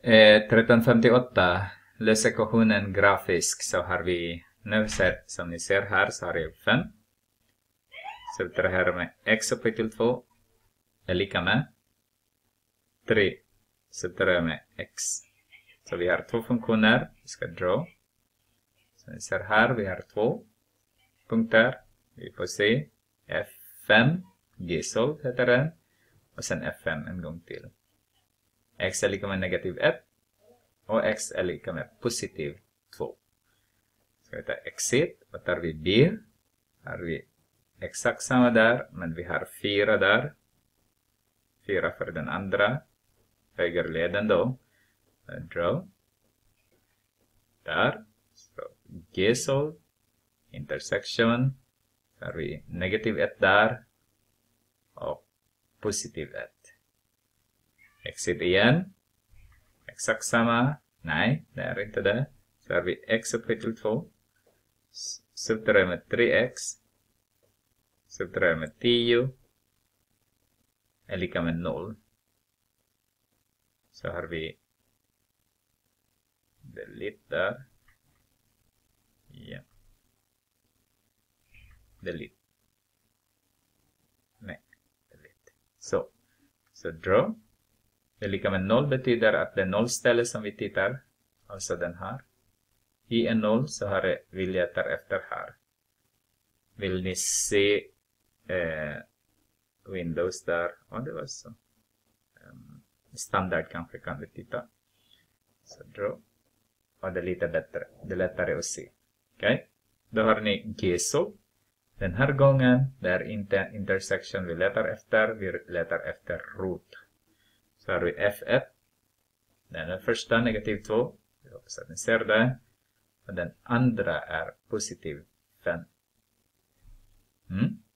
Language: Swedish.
1358. Lös ekvationen grafisk, så har vi nu som ni ser här så har jag 5. Så vi tar det här med x upphöjt till 2 är lika med 3. Så tar det med x. Så vi har två funktioner. Vi ska draw. Så ni ser här vi har 2 punkter. Vi får se f5. G-solv heter den. Och sen f5 en gång till. X är lika med negativ 1. Och x är lika med positiv 2. Så vi tar exit. Vad tar vi b? Har vi exakt samma där. Men vi har 4 där. 4 för den andra högerleden då. Draw. Där. Så G-solv. Intersection. Så har vi negativ 1 där. Och positiv 1. Exit igen. Exakt samma. Nej, det är inte det. Så har vi x upphöjt till 2. Subtraherar med 3x. Subtraherar med 10. Är lika med 0. Så har vi delete där. Ja. Delete. Nej, delete. Så draw. Det är lika med 0 betyder att det är nollställe som vi tittar. Alltså den här. I en 0 så har vi letar efter här. Vill ni se Windows där? Ja, det var så. Standard kanske kan vi titta. Så draw. Och det är lite bättre. Det är lättare att se. Okej? Då har ni G-solv. Den här gången, det är inte intersection vi letar efter. Vi letar efter root. Så har vi F1. Den är första, negativ 2. Jag hoppas att ni ser det. Och den andra är positiv 5.